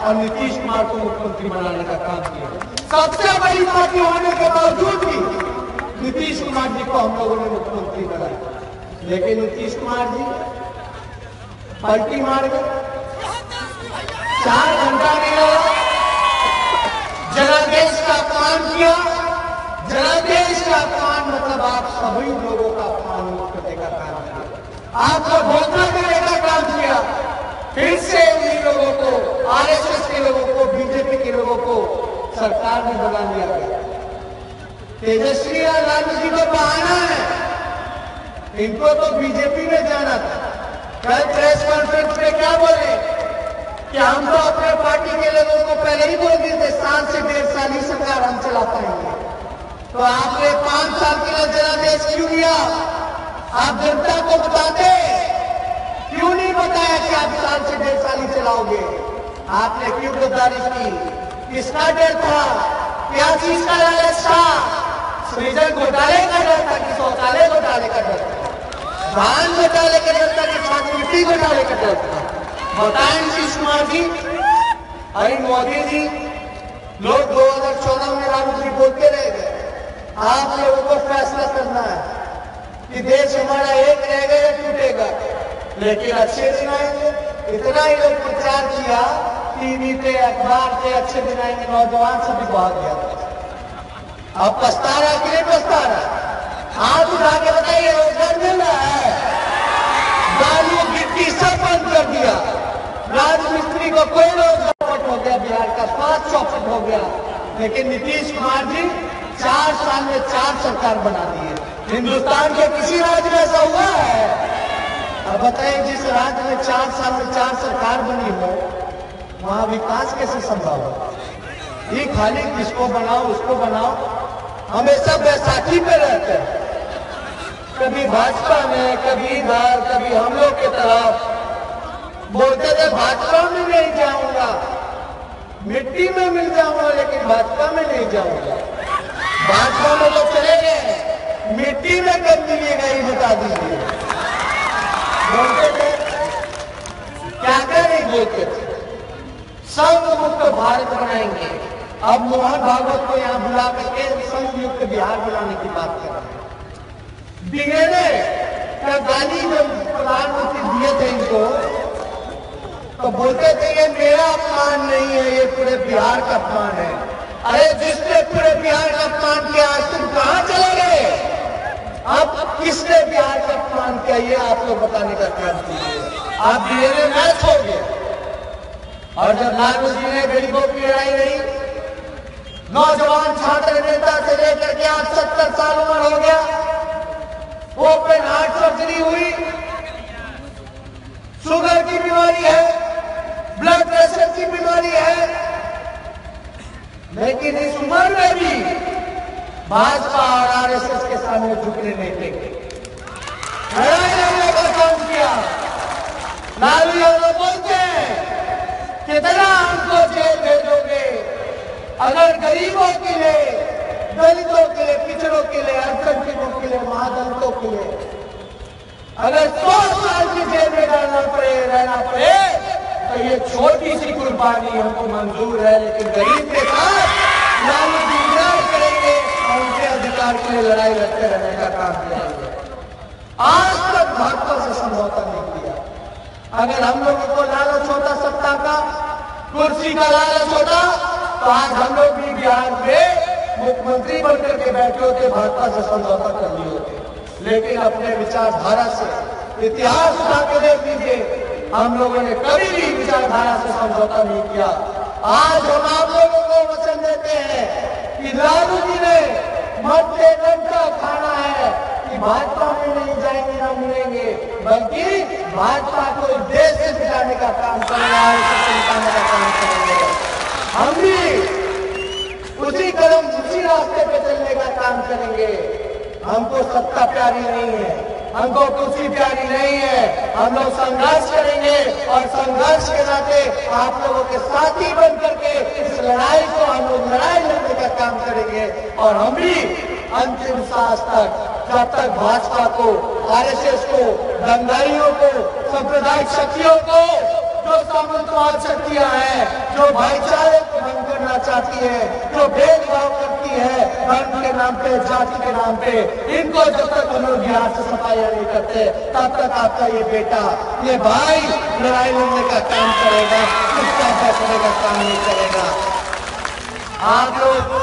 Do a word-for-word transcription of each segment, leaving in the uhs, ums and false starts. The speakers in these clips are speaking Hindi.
और नीतीश कुमार को मुख्यमंत्री बनाने का काम किया। सबसे बड़ी पार्टी होने के बावजूद भी नीतीश कुमार जी को हम लोगों ने मुख्यमंत्री बनाया, लेकिन नीतीश कुमार जी पलटी मार गए। चार घंटा नहीं लगा, जनादेश का अपमान किया। जनादेश का अपमान मतलब आप सभी लोगों का अपमान करने का काम किया, आपको धोखा देने का काम किया। फिर से उन्हीं लोगों को, आरएसएस के लोगों को, बीजेपी के लोगों को सरकार में बना लिया गया। तेजस्वी लालू जी को बहाना है, इनको तो बीजेपी में जाना था। कल प्रेस कॉन्फ्रेंस में क्या बोले कि हम तो अपने पार्टी के लोगों को पहले ही बोल दिए थे साल से डेढ़ साल ही सरकार हम चला पाएंगे। तो आपने पांच साल के लिए जनादेश क्यों लिया? आप जनता को बताते क्यों नहीं बताया कि आप साल से डेढ़ साल ही चलाओगे? आपने क्यों गद्दारी की? किसका डर था? क्या चीज का लालच था? सृजन घोटाले का डर था कि शौचालय घोटाले का डर था? धान घोटाले का डर था कि छात्रवृत्ति घोटाले का डर था? बताएं नीतीश कुमार जी। अरे मोदी जी, लोग दो हजार चौदह में राहुल जी बोलते रह गए। आप लोगों को फैसला करना है कि देश हमारा एक रहेगा या टूटेगा, लेकिन अच्छे दिन आएंगे। इतना ही लोग प्रचार किया, टीवी पे, अखबार पे अच्छे दिन आएंगे, नौजवान सभी भाग गया। अब पछता रहा कि नहीं पछता रहा? हाथ उठा के बताइए, रोजगार मिल रहा है? बालू गिट्टी सब बंद कर दिया, राजमिस्त्री को कोई रोजगार हो गया, बिहार का पांच चौपट हो गया। लेकिन नीतीश कुमार जी चार साल में चार सरकार बना दी है। हिंदुस्तान के किसी राज्य में ऐसा हुआ है? अब बताइए, जिस राज्य में चार साल में चार सरकार बनी हो, वहां विकास कैसे संभव हो? ये खाली किसको बनाओ उसको बनाओ, हमेशा बैसाखी पे रहते हैं, कभी भाजपा में, कभी इधर, कभी हम लोग की तरफ। बोलते थे भाजपा में नहीं जाऊंगा, मिट्टी में मिल जाऊंगा, लेकिन भाजपा में नहीं जाऊंगा। भाजपा में तो चले गए, मिट्टी में कब मिलेगा ये बता दीजिए। बोलते थे, क्या क्या नहीं बोलते थे, संघ मुक्त भारत बनाएंगे। अब मोहन भागवत को यहाँ बुला करके संघ युक्त बिहार बनाने की बात कर रहे हैं। डीएनए का गाली जब प्रधानमंत्री दिए थे इनको, तो बोलते थे ये मेरा अपमान नहीं है, ये पूरे बिहार का अपमान है। अरे जिसने पूरे बिहार का अपमान किया, आज तुम कहां चले गए? अब किसने बिहार का अपमान किया, ये आप लोग बताने का काम कीजिए। आप डीएनए मैच हो गए। और जब लालू जी ने गरीबों की लड़ाई रही, नौजवान छात्र नेता से लेकर के आज सत्तर साल उम्र हो गया, ओपन हार्ट सर्जरी हुई, शुगर की बीमारी है, ब्लड प्रेशर की बीमारी है, लेकिन इस उम्र में भी भाजपा और आरएसएस के सामने झुकने नहीं देंगे। लड़ाई लड़ने का काम किया। लालू यादव बोलते हैं, कितना हमको जेल भेजोगे? अगर गरीबों के लिए, दलितों के लिए, पिछड़ों के लिए, अल्पसंख्यकों के लिए, महादलितों के लिए अगर सौ साल की जेल में रहना पड़े रहना पड़े तो ये छोटी सी कुर्बानी हमको मंजूर है, लेकिन गरीब के साथ लालू जी लड़ाई करेंगे और उनके अधिकार के लिए लड़ाई लड़ते रहने का काम करेंगे। आज तक भाजपा से समझौता नहीं किया। अगर हम लोगों को लालच होता, सत्ता का, कुर्सी का लालच होता, तो आज हम लोग भी बिहार में मुख्यमंत्री बनकर के बैठे होते, भाजपा से समझौता कर लिए होते। लेकिन अपने विचारधारा से, इतिहास उठा के देख लीजिए, हम लोगों ने कभी भी विचारधारा से समझौता नहीं किया। आज हम आप लोगों को वचन देते हैं कि लालू जी ने मध्य का खाना है कि भाजपा में नहीं जाएंगे, ना मिलेंगे, बल्कि भाजपा को देश से बिगाड़ने का काम करेगा, निकालने का काम करेंगे। हम भी उसी कदम, उसी रास्ते पे चलने का काम करेंगे। हमको सत्ता प्यारी नहीं है, हमको कुर्सी प्यारी नहीं है। हम लोग संघर्ष करेंगे और संघर्ष के नाते आप लोगों के साथी बन करके इस लड़ाई को हम लोग लड़ाई लड़ने का काम करेंगे। और हम भी अंतिम सांस तक, जब तक भाजपा को, आरएसएस को, दंगाइयों को, सांप्रदायिक शक्तियों को, जो सामंतवाद शक्तियां हैं, जो भाईचारे को भंग करना चाहती है, जो भेदभाव करती है धर्म के नाम पे, जाति के नाम पे, इनको जब तक हम लोग बिहार से सफाइयां नहीं करते तब तक आपका ये बेटा, ये भाई लड़ाई लड़ने का काम करेगा, उसका फैसले का काम नहीं करेगा। आप लोग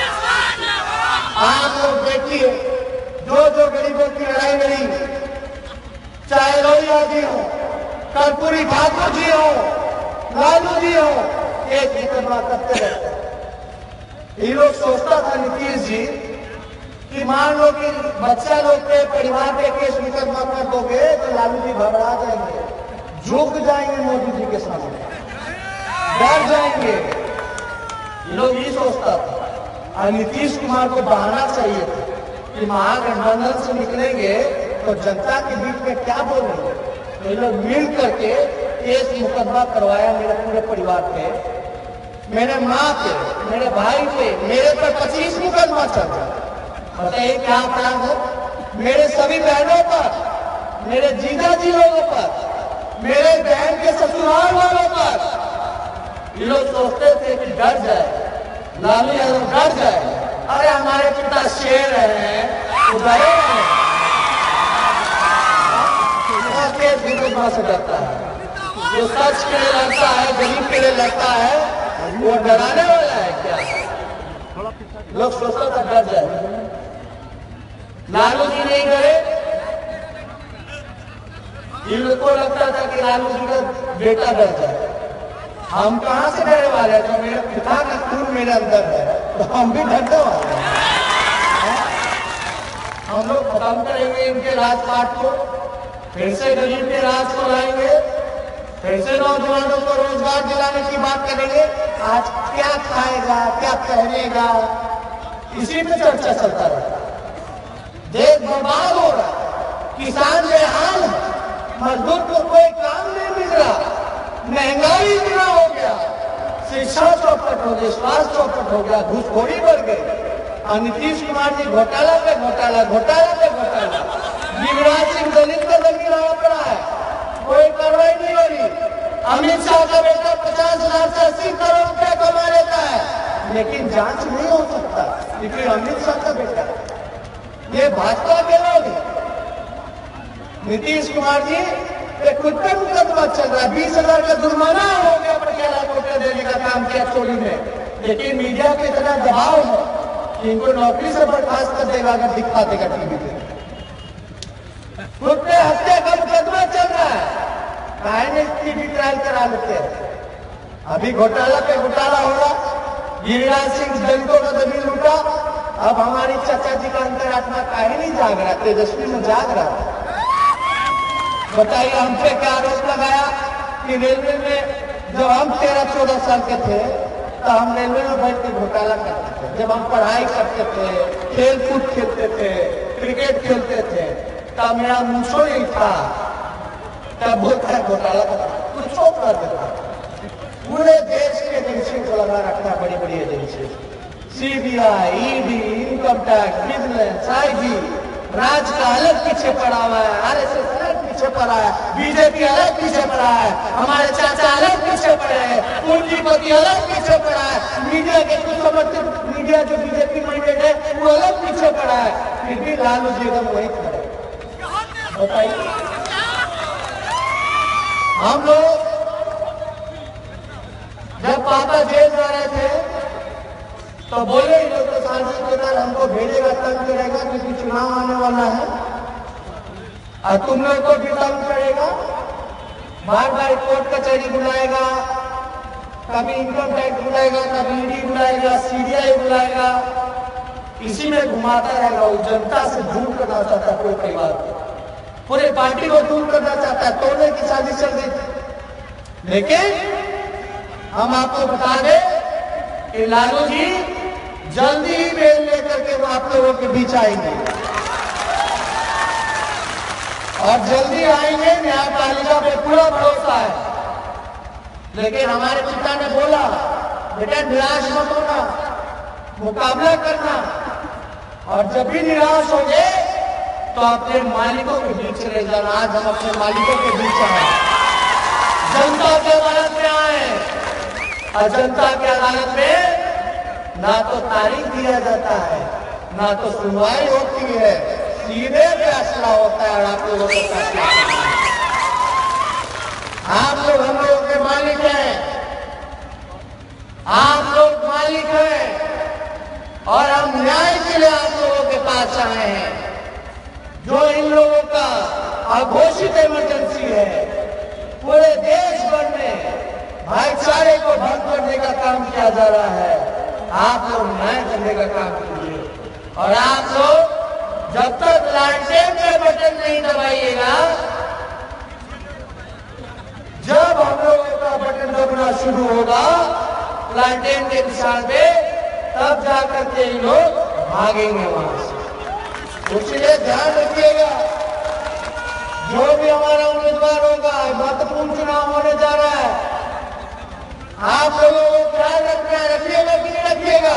आप लोग देखिए, जो जो गरीबों की लड़ाई लड़ी, चाहे लोहिया जी हो, कर्पूरी ठाकुर जी हो, लालू जी हो, एक मुकदमा करते रहते। ये लोग सोचता था नीतीश जी कि मान लो कि बच्चा लोग के परिवार के केस मुकदमा कर दोगे तो लालू जी घबरा जाएंगे, झुक जाएंगे मोदी जी के सामने, डर जाएंगे। ये लोग ये सोचता था। और नीतीश कुमार को बहाना चाहिए था कि महागठबंधन से निकलेंगे तो जनता के बीच में क्या बोलेंगे। तो ये लोग मिल करके केस मुकदमा करवाया मेरे पूरे परिवार पे, मेरे माँ पे, मेरे भाई पे, मेरे पर पच्चीस मुकदमा चल रहा। बताइए क्या अपराध है? मेरे सभी बहनों पर, मेरे जीजा जी लोगों पर, मेरे बहन के ससुराल वालों पर। ये लोग सोचते थे कि डर जाए, लालू यादव डर जाए, अरे हमारे पिता शेर है, उदय है, से डरता है। जो सच के लिए लड़ता है, गरीब के लिए लड़ता है, वो डराने वाला है क्या? लोग सोचता था डर जाए, लालू जी नहीं डरे। इन लोग को लगता था कि लालू जी का बेटा डर जाए। हम कहां से डरने वाले हैं? तो मेरे पिता का खून मेरे अंदर है, तो हम भी डरने वाले हैं। हम लोग खत्म करेंगे इनके राजपाट को, फिर से गरीब के राज को लाएंगे, फिर से नौजवानों को रोजगार दिलाने की बात करेंगे। आज क्या खाएगा, क्या पहनेगा, इसी पे चर्चा चलता रहता है। देश बर्बाद हो रहा है, किसान बेहाल है, मजदूर को कोई काम नहीं मिल रहा, महंगाई इतना हो गया, शिक्षा चौपट हो गई, स्वास्थ्य चौपट हो गया, घूसखोरी बढ़ गई। और नीतीश कुमार जी घोटाला पे घोटाला, घोटाला पे घोटाला। गिरिराज सिंह दलित का जमीन आना पड़ा है, कोई कार्रवाई नहीं हो रही। अमित शाह का बेटा पचास हजार से अस्सी करोड़ रुपया कमा लेता है, लेकिन जांच नहीं हो सकता क्योंकि अमित शाह का बेटा। ये भाजपा के लोग हैं। नीतीश कुमार जी ये खुद का मुकदमा चल रहा है, बीस हजार का जुर्माना हो गया, पटियाला कोर्ट ने देने का काम किया चोरी में, लेकिन मीडिया पे इतना दबाव है कि इनको नौकरी से बर्खास्त कर देगा अगर दिखा देगा टीवी पे। खुद पे हत्या का मुकदमा चल रहा है, काहे टीवी ट्रायल करा लेते हैं। अभी घोटाला पे घोटाला हो रहा, गिरिराज सिंह दलितों का जमीन लूटा, अब हमारी चाचा जी का अंतरात्मा काहे नहीं जाग रहा? तेजस्वी में जाग रहा। बताइए हम पे क्या आरोप लगाया कि रेलवे में जब हम तेरह चौदह साल के थे तो हम रेलवे में बैठ के घोटाला करते थे। जब हम पढ़ाई करते थे, खेल कूद खेलते थे, क्रिकेट खेलते थे, तब मेरा मूछो नहीं था, तब बोलता है घोटाला करता, कुछ चौक कर देता। पूरे देश की एजेंसी को लगा रखना, बड़ी बड़ी agency, CBI, ED, income tax, vigilance, IG, राज का अलग पीछे पड़ा हुआ है, आरएसएस अलग पीछे पड़ा है, बीजेपी अलग पीछे पड़ा है, हमारे चाचा अलग पीछे पड़े हैं, पूंजीपति अलग पीछे पड़ा है, मीडिया के कुछ समर्थित मीडिया जो बीजेपी माइंडेड है वो अलग पीछे पड़ा है, फिर भी लालू जी एकदम वही खड़े। बताइए, हम लोग जब पापा जेल जा रहे थे तो बोले इन लोग तो सांसद के तरह हमको भेजेगा, तंग करेगा क्योंकि चुनाव आने वाला है और तुम लोग को भी तंग करेगा, बार बार कोर्ट कचहरी बुलाएगा, कभी इनकम टैक्स बुलाएगा, कभी ईडी बुलाएगा, सीबीआई बुलाएगा, इसी में घुमाता रहेगा। वो जनता से दूर करना चाहता है, पूरे परिवार को, पूरे पार्टी को दूर करना चाहता है, तोड़ने की साजिश चल रही थी। लेकिन हम आपको बता दें कि लालू जी जल्दी ही बेल लेकर के वो आप लोगों के बीच आएंगे और जल्दी आएंगे, न्यायपालिका पे पूरा भरोसा है। लेकिन हमारे पिता ने बोला, बेटा निराश मत होना, मुकाबला करना, और जब भी निराश हो गए तो अपने मालिकों के बीच रह जाना। आज हम अपने मालिकों के बीच आए, जनता के मदद में आए, और जनता की अदालत में ना तो तारीख दिया जाता है, ना तो सुनवाई होती है, सीधे फैसला होता है और आप लोगों को फैसला करना है। आप लोग हम लोगों के मालिक हैं, आप लोग मालिक हैं और हम न्याय के लिए आप लोगों के पास आए हैं। जो इन लोगों का अघोषित इमरजेंसी है, पूरे देश भर में भाईचारे को भंग करने का काम किया जा रहा है, आप लोग न्याय करने का काम कीजिए। और आप लोग जब तक लालटेन का बटन नहीं दबाइएगा, जब हम लोगों का बटन दबना शुरू होगा लालटेन के निशान पे, तब जाकर के ये लोग भागेंगे वहां से। इसलिए ध्यान रखिएगा, जो भी हमारा उम्मीदवार होगा, महत्वपूर्ण चुनाव होने जा रहा है, आप लोगों को ध्यान रखना है, रखिएगा कि नहीं रखिएगा?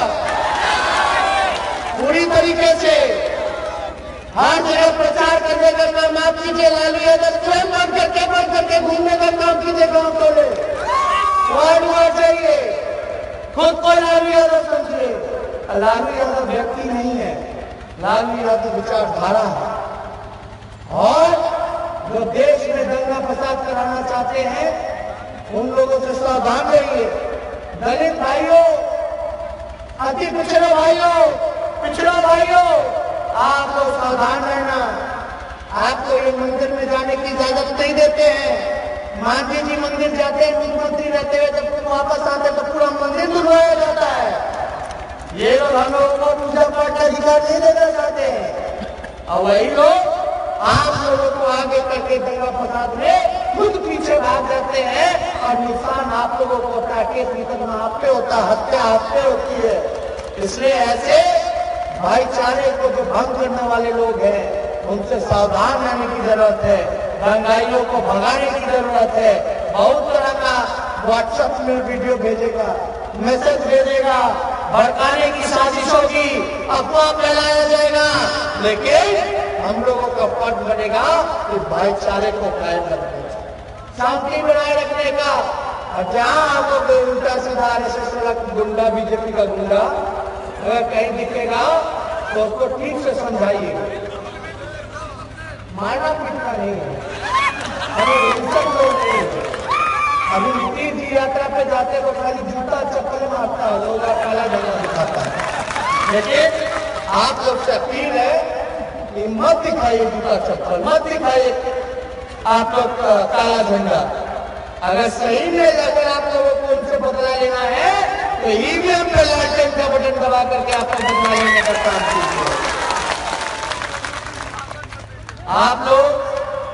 पूरी तरीके से हर जगह प्रचार करने का काम आप कीजिए। लालू यादव स्वयं बंद करके बंद करके घूमने का काम कीजिए, गांव तोड़े वार्ड वार्ड जाइए, खुद को लालू यादव समझिए। लालू यादव व्यक्ति नहीं है, लालू यादव विचारधारा है। और जो देश में दंगा फसाद कराना चाहते हैं, उन लोगों से सावधान रहिए। दलित भाइयों, अति पिछड़े भाइयों, पिछड़ा भाइयों, आप लोग सावधान रहना। आपको ये मंदिर में जाने की इजाजत नहीं देते हैं। मांझी जी मंदिर जाते हैं, मुख्यमंत्री रहते हुए जब तुम वापस आते तो पूरा मंदिर धुलवाया जाता है। ये लोग हम लोगों को पूजा पाठ का अधिकार नहीं देना चाहते हैं, और वही लोग आप लोगों को आगे करके दंगा फसाद में खुद पीछे भाग जाते हैं और नुकसान आप लोगों को होता है, केस निकलना आप पे होता है, हत्या आप पे होती है। इसलिए ऐसे भाईचारे को जो भंग करने वाले लोग हैं, उनसे सावधान रहने की जरूरत है। दंगाइयों को भगाने की जरूरत है। बहुत तरह का व्हाट्सएप में वीडियो भेजेगा, मैसेज भेजेगा, भड़काने की साजिश होगी, अफवाह फैलाया जाएगा, लेकिन हम लोगों का फर्ज बनेगा कि भाईचारे को कायम रखने का, शांति बनाए रखने का। और जहां आपको कोई उल्टा सीधा आरएसएस वाला गुंडा, बीजेपी का गुंडा अगर कहीं दिखेगा तो उसको ठीक से समझाइए, मारना पीटना नहीं है, अरे हिंसक लोग नहीं है। अभी तीर्थ यात्रा पे जाते तो खाली जूता चप्पल मारता है, लोग काला झंडा दिखाता है। लेकिन आप लोग से अपील है कि मत दिखाइए जूता चप्पल, मत दिखाइए आप लोग काला झंडा। अगर सही में अगर आप लोगों को उनसे बदला लेना है तो ईवीएम पे लालटेन का बटन दबा करके आपको बदला लेने का काम कीजिए। आप लोग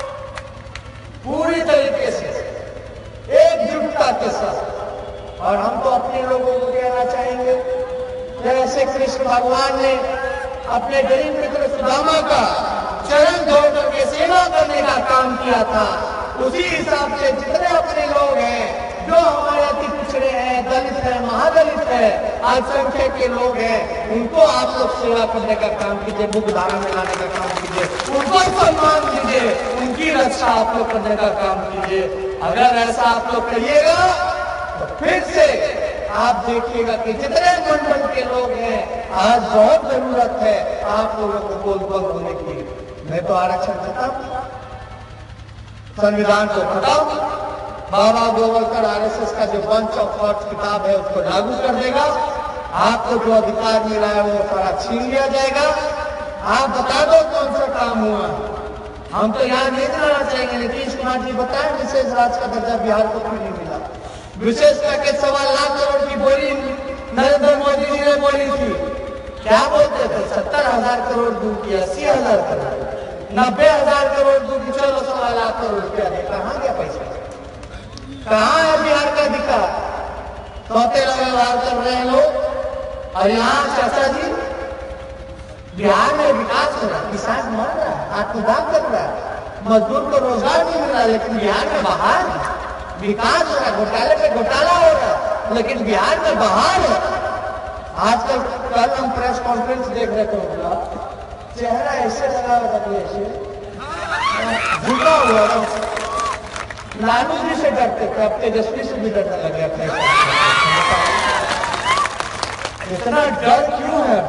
पूरी तरीके से एकजुटता के साथ, और हम तो अपने लोगों को कहना चाहेंगे, जैसे कृष्ण भगवान ने अपने गरीब मित्र सुदामा का चरण धो करके सेवा करने का काम किया था, उसी हिसाब से जितने अपने लोग हैं, जो हमारे अति पिछड़े हैं, दलित है, महादलित है, अल्पसंख्यक के लोग हैं, उनको आप लोग सेवा करने का काम कीजिए, मुख्यधारा में लाने का काम कीजिए, उनको सम्मान दीजिए, उनकी रक्षा आप लोग करने का काम कीजिए। अगर ऐसा आप लोग करिएगा तो फिर से आप देखिएगा कि जितने मंडल के लोग हैं, आज बहुत जरूरत है आप लोगों को बोल बंद होने की। मैं तो आरक्षण चाहता हूं, संविधान को हटाओ, बाबा गोवलकर आरएसएस का जो बंच ऑफ थॉट्स किताब है उसको लागू कर देगा। आपको जो अधिकार मिला है वो सारा छीन लिया जाएगा। आप बता दो कौन सा काम हुआ। हम तो यहाँ नहीं दिलाना चाहेंगे, नीतीश कुमार जी बताएं विशेष राज्य का दर्जा बिहार को क्यों नहीं मिला। विशेष पैकेज सवा लाख करोड़ की बोली नरेंद्र मोदी जी ने बोली थी, क्या बोलते थे, सत्तर हजार करोड़ दूर की, अस्सी हजार करोड़, नब्बे हजार करोड़ दूर की, चलो सवा लाख करोड़ रुपया दे। कहाँ गया पैसा, कहाँ है बिहार का अधिकार? सौतेला व्यवहार कर रहे हैं लोग। और यहाँ चाचा जी, बिहार में विकास हो रहा है, किसान मर रहा है, आत्मदाह कर रहा है, मजदूर को रोजगार नहीं मिल रहा, लेकिन बिहार में बाहर विकास हो रहा है, घोटाले पे घोटाला हो रहा है, लेकिन बिहार में बाहर है। आजकल कल हम प्रेस कॉन्फ्रेंस देख रहे थे, चेहरा ऐसे लगा हुआ था, ऐसे झुका हुआ था। लालू जी से डरते थे, अब तेजस्वी से भी डरने लगे अपने। इतना डर क्यों है?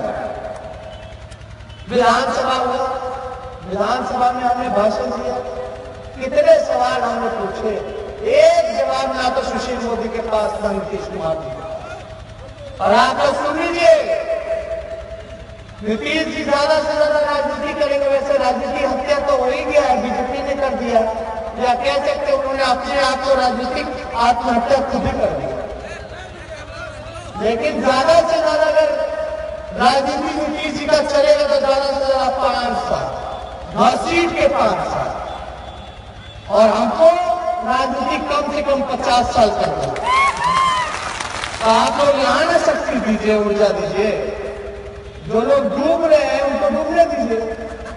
विधानसभा हुआ, विधानसभा में हमने भाषण दिया, कितने सवाल हमने पूछे, एक जवाब ना तो सुशील मोदी के पास था नीतीश कुमार जी का। और आप लोग सुन लीजिए, नीतीश जी ज्यादा से ज्यादा राजनीति करेंगे, वैसे राजनीति हत्या तो हो ही गया है, बीजेपी ने कर दिया, या कह सकते उन्होंने अपने आप को राजनीतिक आत्महत्या खुद ही कर दिया। लेकिन ज्यादा से ज्यादा अगर राजनीति नीतीश जी का चलेगा तो ज्यादा से ज्यादा पांच साल, घसीट के पांच साल, और हमको राजनीति कम से कम पचास साल करना। तो आप लोग यहाँ ना शक्ति दीजिए, ऊर्जा दीजिए, जो लोग डूब रहे हैं उनको डूबने दीजिए।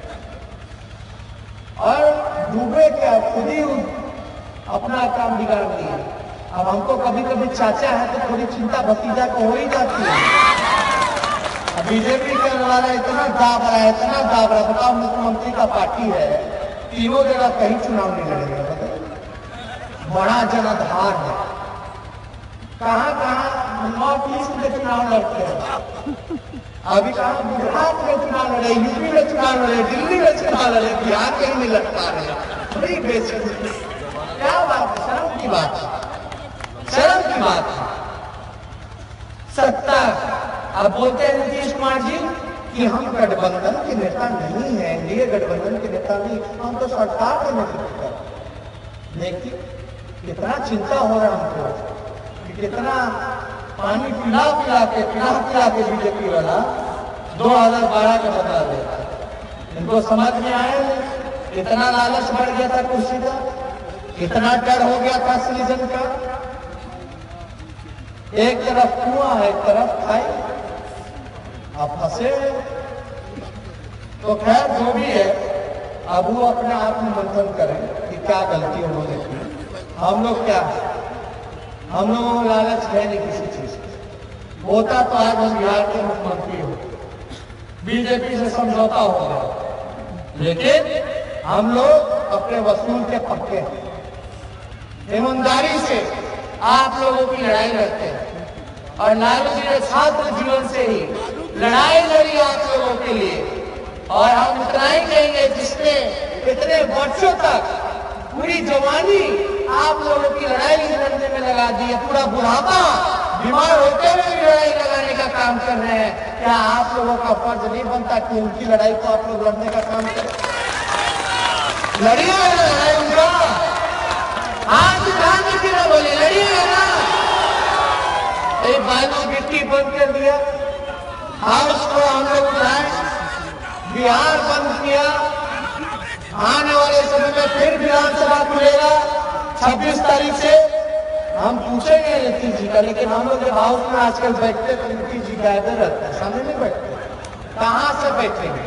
और डूबे क्या, खुद ही अपना काम बिगाड़ दिए। अब हमको कभी कभी चाचा है तो थोड़ी चिंता भतीजा को हो ही जाती है। अब बीजेपी के वाला इतना दाब रहा है, इतना दाब रहा है, बताओ मुख्यमंत्री का पार्टी है, तीनों जगह कहीं चुनाव नहीं लड़ेगा, बताइए। बड़ा जनाधार है, कहां कहां नॉर्थ ईस्ट में चुनाव लड़ते हैं, अभी कहा गुजरात में चुनाव लड़े, यूपी में चुनाव लड़े, दिल्ली में चुनाव लड़े, बिहार कहीं नहीं लड़ पा रहे। बड़ी बेशर्मी, क्या बात है, शर्म की बात है, शर्म की बात है। सत्ता, अब बोलते हैं नीतीश कुमार जी कि हम गठबंधन के नेता नहीं है, एनडीए गठबंधन के नेता नहीं, हम तो सरकार के नेतृत्व कर। देखिए कितना चिंता हो रहा है हमको कि कितना पानी पिला पिला के पिला पिला के बीजेपी वाला दो हजार बारह का बता देता है। इनको समझ में आया नहीं, इतना लालच बढ़ गया था कुर्सी का, इतना डर हो गया था सृजन का। एक तरफ कुआं है, एक तरफ खाई, अब फंसे। तो खैर जो भी है, अब वो अपने आप में मंथन करें कि क्या गलती उन्होंने की। हम लोग क्या, हम लोगों को लालच है नहीं किसी चीज की। होता तो आज हम बिहार के मुख्यमंत्री हो, बीजेपी से समझौता हो गया, लेकिन हम लोग अपने वसूल के पक्के हैं, ईमानदारी से आप लोगों की लड़ाई लड़ते हैं। और लालू जी ने छात्र जीवन से ही लड़ाई लड़ी आप लोगों के लिए, और हम उतना ही कहेंगे जिसने इतने वर्षों तक पूरी जवानी आप लोगों की लड़ाई लड़ने में लगा दी है, पूरा बुढ़ापा बीमार होते हुए भी लड़ाई लगाने का काम कर रहे हैं। क्या आप लोगों का फर्ज नहीं बनता कि उनकी लड़ाई को आप लोग लड़ने का काम करें? लड़िए लड़ाई उनका, हाथ उठाने की ना बोले, लड़िए ना। एक बालू गिट्टी बंद कर दिया, हाउस को हम लोग उठाए, बिहार बंद किया, आने वाले समय में फिर विधानसभा खुलेगा छब्बीस तारीख से। हम पूछेंगे नीतीश जी का, लेकिन हम लोग जब हाउस में आजकल बैठते तो नीतीश जी गायब रहते हैं, सामने नहीं बैठते। कहां से बैठेंगे,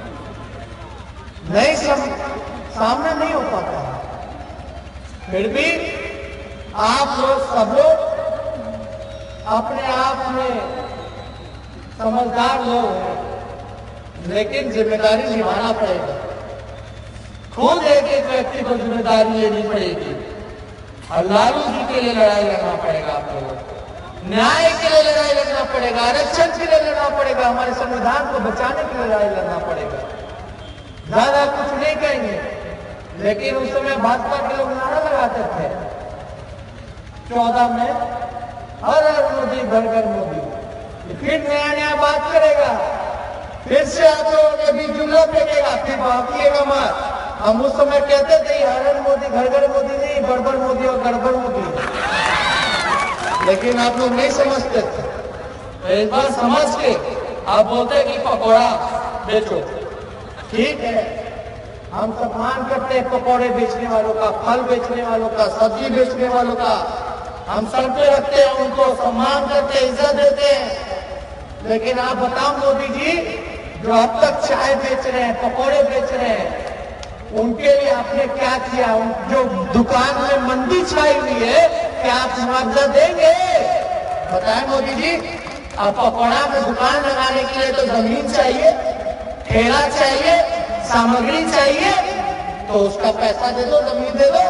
नहीं सब सामने नहीं हो पाता है। फिर भी आप लोग सब लोग अपने आप में समझदार लोग हैं, लेकिन जिम्मेदारी निभाना पड़ेगा। खुद एक एक व्यक्ति को जिम्मेदारी लेनी पड़ेगी, और लालू जी के लिए लड़ाई लड़ना पड़ेगा, आप लोगों को न्याय के लिए लड़ाई लड़ना पड़ेगा, आरक्षण के लिए लड़ना पड़ेगा, हमारे संविधान को बचाने के लिए लड़ाई लड़ना पड़ेगा। ज्यादा कुछ नहीं कहेंगे, लेकिन उस समय भाजपा के लोग नारा लगाते थे चौदह में, हर हर मोदी घर घर मोदी, फिर नया नया बात करेगा, फिर से आप लोगों के बीच जुमला फेंकेगा, फिर भागिएगा मत। हम उस समय कहते थे हर हर मोदी घर घर मोदी नहीं, गड़बड़ मोदी और गड़बड़ मोदी, लेकिन आप लोग नहीं समझते थे। तो इस बार समझ के आप बोलते कि पकौड़ा बेचो, ठीक है, हम सम्मान करते हैं पकौड़े बेचने वालों का, फल बेचने वालों का, सब्जी बेचने वालों का, हम सर पे रखते हैं, उनको सम्मान करते हैं, इज्जत देते हैं। लेकिन आप बताओ मोदी जी, जो अब तक चाय बेच रहे हैं, पकौड़े बेच रहे हैं, उनके लिए आपने क्या किया? जो दुकान में मंदी छाई हुई है, क्या आप मुआवजा देंगे? बताएं मोदी जी, आप पकौड़ा में दुकान लगाने के लिए तो जमीन चाहिए, ठेला चाहिए, सामग्री चाहिए, तो उसका पैसा दे दो, जमीन दे दो।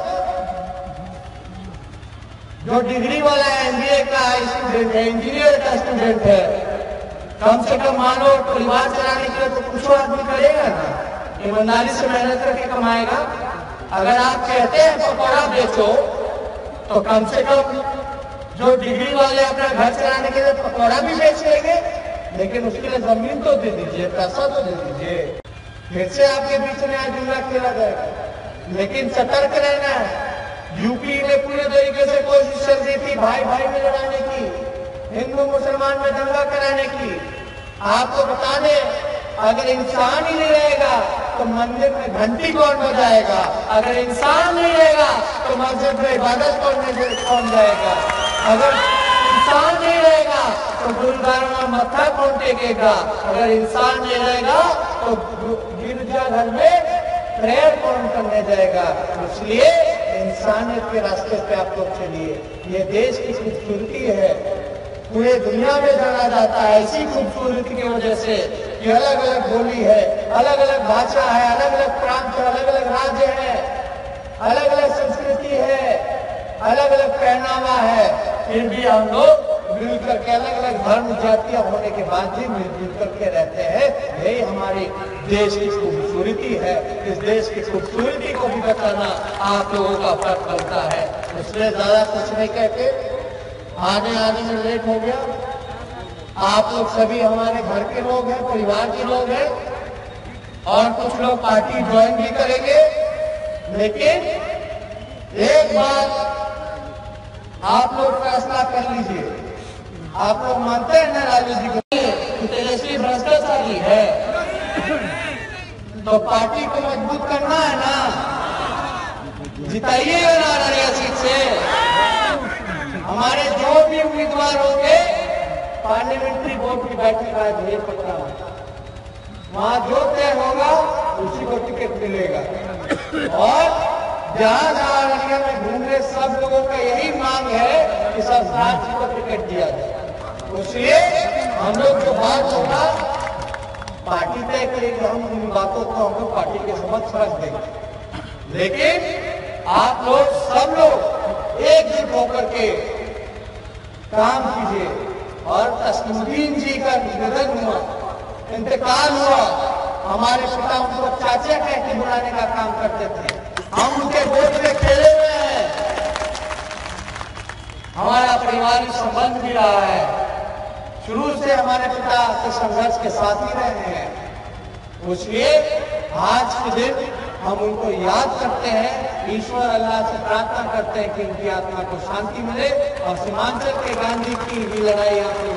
जो डिग्री वाला है, एमबीए का स्टूडेंट है, इंजीनियर का स्टूडेंट है, कम से कम मानो परिवार चलाने के लिए तो कुछ आदमी करेगा ना, ईमानदारी से मेहनत करके कमाएगा। अगर आप कहते हैं पकौड़ा बेचो तो कम से कम जो डिग्री वाले अपना घर चलाने के लिए पकौड़ा भी बेच लेंगे, लेकिन उसके लिए जमीन तो दे दीजिए, पैसा तो दे दीजिए। फिर से आपके बीच में आज जुमला खेला जाएगा, लेकिन सतर्क रहना है। यूपी ने पूरे तरीके से कोशिश कर दी थी भाई भाई में लड़ाने की, हिंदू मुसलमान में दंगा कराने की। आपको बता दें, अगर इंसान ही नहीं रहेगा तो मंदिर में घंटी कौन बजाएगा, अगर इंसान नहीं रहेगा तो मस्जिद में इबादत करने कौन जाएगा, अगर इंसान नहीं रहेगा तो गुरुद्वारा में मत्था कौन टेकेगा, अगर इंसान नहीं रहेगा तो गिरजाघर में प्रेयर कौन करने जाएगा। इसलिए इंसानियत के रास्ते पे आप लोग चलिए। ये देश की खूबसूरती है, पूरे दुनिया में जाना जाता है ऐसी खूबसूरती की वजह से कि अलग अलग बोली है, अलग अलग भाषा है, अलग अलग प्रांत है, अलग अलग राज्य है, अलग अलग संस्कृति है, अलग अलग पहनावा है, फिर भी हम लोग मिलकर के अलग अलग धर्म जातियां होने के बाद भी मिलजुल करके रहते हैं। यही हमारे देश की खूबसूरती है। इस देश की खूबसूरती को भी बताना आप लोगों का फर्ज बनता है। इसलिए ज्यादा कुछ नहीं कहते, आने आने में लेट हो गया। आप लोग सभी हमारे घर के लोग हैं, परिवार के लोग हैं, और कुछ लोग पार्टी ज्वाइन भी करेंगे। लेकिन एक बात आप लोग फैसला कर लीजिए, आप लोग मानते हैं ना लालू जी को तेजस्वी भ्रष्टाचारी है, तो पार्टी को मजबूत करना है ना, जिताइएगा ना अररिया सीट से। हमारे जो भी उम्मीदवार होंगे पार्लियामेंट्री बोर्ड की बैठक आज ये पकड़ा, वहां जो तय होगा उसी को टिकट मिलेगा। और जहां जहां अररिया में घूम रहे सब लोगों का यही मांग है कि सरकार जी को टिकट दिया जाए। इसलिए हम लोग जो बात होगा पार्टी तय करेगी, हम इन बातों को हम लोग पार्टी के समक्ष रख देंगे। लेकिन आप लोग सब लोग एकजुट होकर के काम कीजिए। और तस्लीमुद्दीन जी का निधन हुआ, इंतकाल हुआ, हमारे पिता उनको चाचा कह के बुलाने का काम करते थे, हम उनके गोद में खेले हुए हैं, हमारा पारिवारिक संबंध भी रहा है, शुरू से हमारे पिता के संघर्ष के साथ ही रहे हैं। इसलिए आज के दिन हम उनको याद करते हैं, ईश्वर अल्लाह से प्रार्थना करते हैं कि उनकी आत्मा को शांति मिले और सीमांचल के गांधी की भी लड़ाई आप